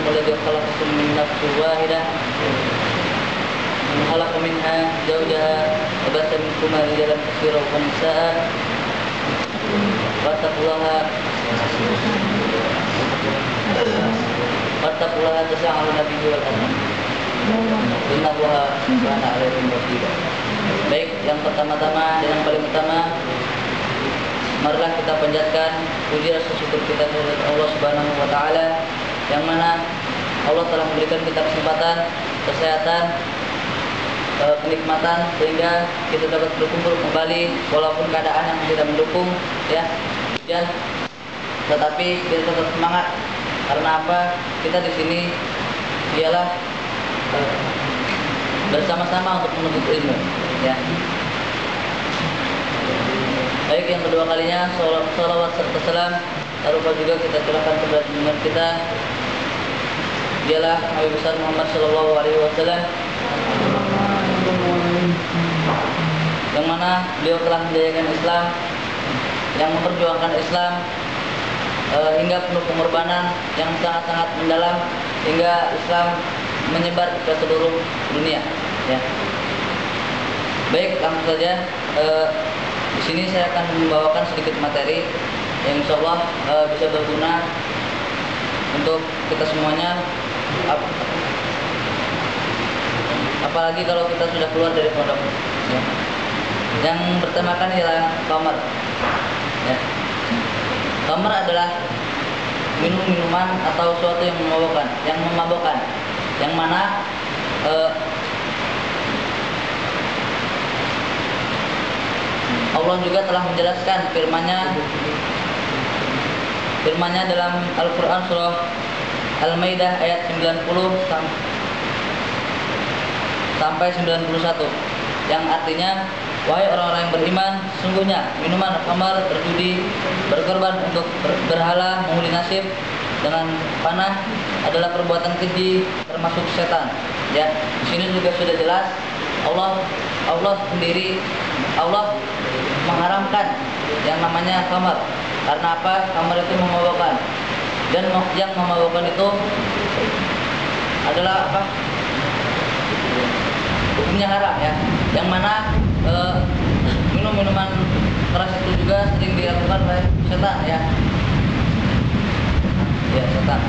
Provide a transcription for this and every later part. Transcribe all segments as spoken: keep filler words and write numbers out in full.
الذي خلقكم من نفس واحدة وخلق منها زوجها وبث منهما رجالا كثيرا ونساء واتقوا الله واتقوا الله تساءلون به والأرحام inna Allaha kana alaikum raqiba. Baik, yang pertama-tama dan yang paling utama, marilah kita panjatkan puji rasa syukur kita kepada Allah Subhanahu wa taala yang mana Allah telah memberikan kita kesempatan, kesehatan, kenikmatan sehingga kita dapat berkumpul kembali walaupun keadaan yang tidak mendukung ya. Dan tetapi kita tetap semangat karena apa? Kita di sini ialah bersama-sama untuk menuntut ilmu ya. Baik, yang kedua kalinya salawat serta salam taruhlah juga kita curahkan kepada junjungan kita dialah Nabi besar Muhammad sallallahu alaihi wasallam yang mana beliau telah menjayakan Islam, yang memperjuangkan Islam e, hingga penuh pengorbanan yang sangat-sangat mendalam hingga Islam menyebar ke seluruh dunia ya. Baik, langsung saja e, di sini saya akan membawakan sedikit materi yang insya Allah e, bisa berguna untuk kita semuanya, ap, apalagi kalau kita sudah keluar dari pondok ya. Yang pertama kan ialah khamar ya. Khamar adalah minum-minuman atau sesuatu yang memabukkan, yang memabukkan yang mana uh, Allah juga telah menjelaskan firman-Nya firman-Nya dalam Al-Qur'an surah Al-Maidah ayat sembilan puluh sampai sembilan puluh satu yang artinya, wahai orang-orang yang beriman, sungguhnya minuman khamar, berjudi, berkorban untuk berhala, mengundi nasib dengan panah adalah perbuatan keji termasuk setan ya. Di sini juga sudah jelas Allah Allah sendiri Allah mengharamkan yang namanya khamar. Karena apa? Khamar itu memabukkan, dan yang memabukkan itu adalah apa? Hukumnya haram ya. Yang mana e, minum-minuman keras itu juga sering dilakukan oleh setan ya. Ya, setan.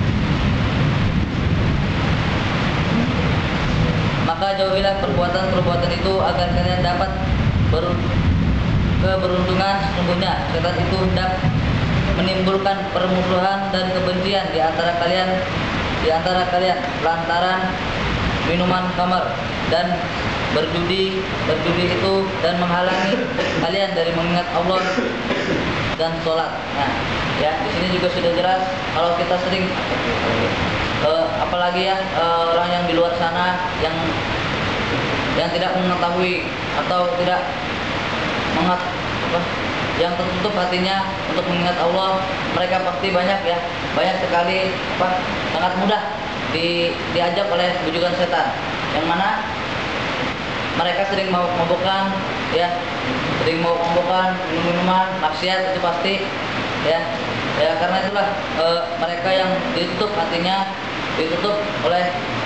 Maka jauhilah perbuatan-perbuatan itu agar kalian dapat ber keberuntungan. Sesungguhnya setan itu hendak menimbulkan permusuhan dan kebencian di antara kalian di antara kalian lantaran minuman khamar dan berjudi berjudi itu dan menghalangi kalian dari mengingat Allah dan sholat. Nah, ya di sini juga sudah jelas kalau kita sering uh, apalagi ya uh, orang yang di luar sana yang yang tidak mengetahui atau tidak mengat apa, yang tertutup hatinya untuk mengingat Allah, mereka pasti banyak ya banyak sekali apa sangat mudah di, diajak oleh bujukan setan yang mana mereka sering mau mabukkan ya, sering mau mabukkan minum-minuman maksiat itu pasti ya. Ya karena itulah e, mereka yang ditutup hatinya ditutup oleh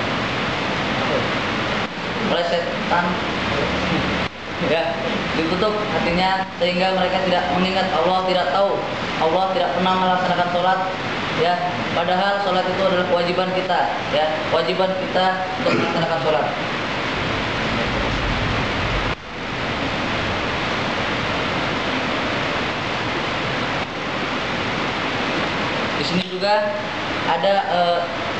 oleh setan ya, ditutup hatinya sehingga mereka tidak mengingat Allah, tidak tahu Allah, tidak pernah melaksanakan sholat ya. Padahal sholat itu adalah kewajiban kita ya, kewajiban kita untuk melaksanakan sholat. Di sini juga ada uh,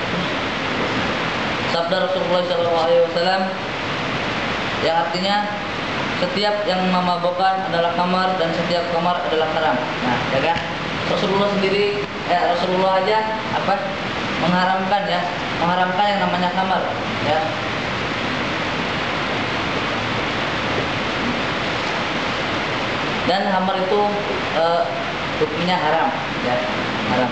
sabda Rasulullah shallallahu alaihi wasallam yang artinya setiap yang memabukkan adalah khamar dan setiap khamar adalah haram. Nah, ya kan? Rasulullah sendiri, eh, Rasulullah aja apa mengharamkan ya, mengharamkan yang namanya khamar ya. Dan khamar itu uh, hukumnya haram ya, haram.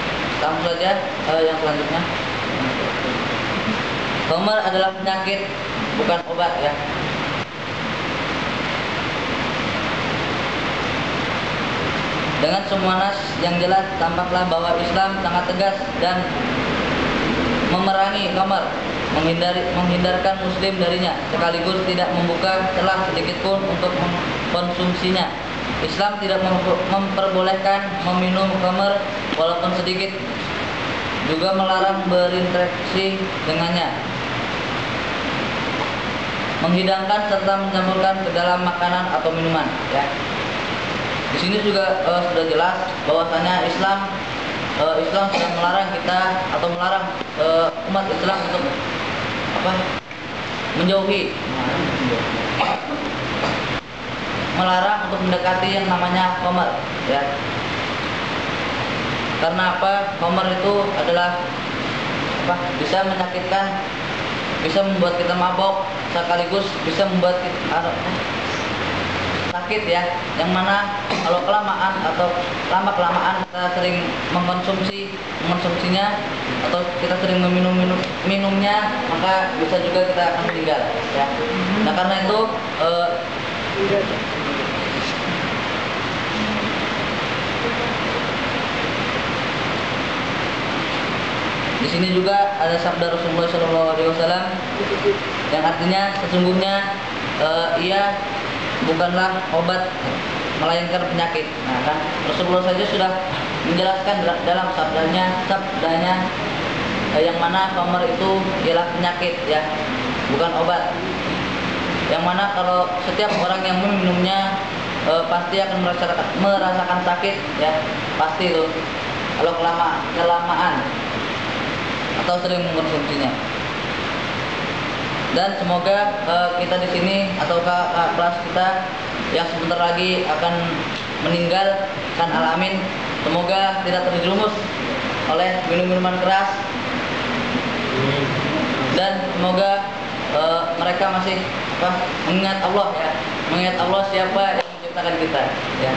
Langsung saja uh, yang selanjutnya. Khamar adalah penyakit bukan obat ya. Dengan semua nas yang jelas tampaklah bahwa Islam sangat tegas dan memerangi khamar, menghindari menghindarkan muslim darinya, sekaligus tidak membuka celah sedikit pun untuk mengkonsumsinya. Islam tidak memperbolehkan meminum khamar walaupun sedikit, juga melarang berinteraksi dengannya, menghidangkan serta mencampurkan ke dalam makanan atau minuman ya. Di sini juga uh, sudah jelas bahwasanya Islam uh, Islam sudah melarang kita atau melarang uh, umat Islam untuk apa? Menjauhi, melarang untuk mendekati yang namanya khamar ya. Karena apa? Khamar itu adalah apa? Bisa menyakitkan, bisa membuat kita mabok, sekaligus bisa membuat kita sakit ya, yang mana kalau kelamaan atau lama kelamaan kita sering mengkonsumsi mengkonsumsinya atau kita sering meminum minum minumnya, maka bisa juga kita akan meninggal ya. Nah karena itu eh, di sini juga ada sabda Rasulullah shallallahu alaihi wasallam yang artinya sesungguhnya eh, ia bukanlah obat melainkan penyakit. Nah kan Rasulullah saja sudah menjelaskan dalam sabdanya sabdanya eh, yang mana khamar itu ialah penyakit ya, bukan obat. Yang mana kalau setiap orang yang meminumnya eh, pasti akan merasakan merasakan sakit ya, pasti itu kalau kelama kelamaan atau sering mengkonsumsinya. Dan semoga uh, kita di sini atau kakak kelas kita yang sebentar lagi akan meninggal kan alamin, semoga tidak terjerumus oleh minum-minuman keras, dan semoga uh, mereka masih apa, mengingat Allah ya, mengingat Allah siapa yang menciptakan kita ya.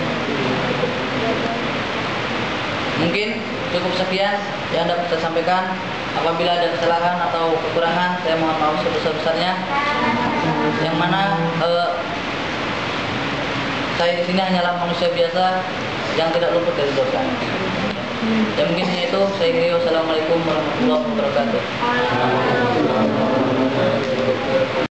Mungkin cukup sekian yang dapat saya sampaikan. Apabila ada kesalahan atau kekurangan, saya mohon maaf sebesar-besarnya. Yang mana eh, saya di sini hanyalah manusia biasa yang tidak luput dari dosa. Ya mungkin itu saya kira. Wassalamualaikum warahmatullahi wabarakatuh.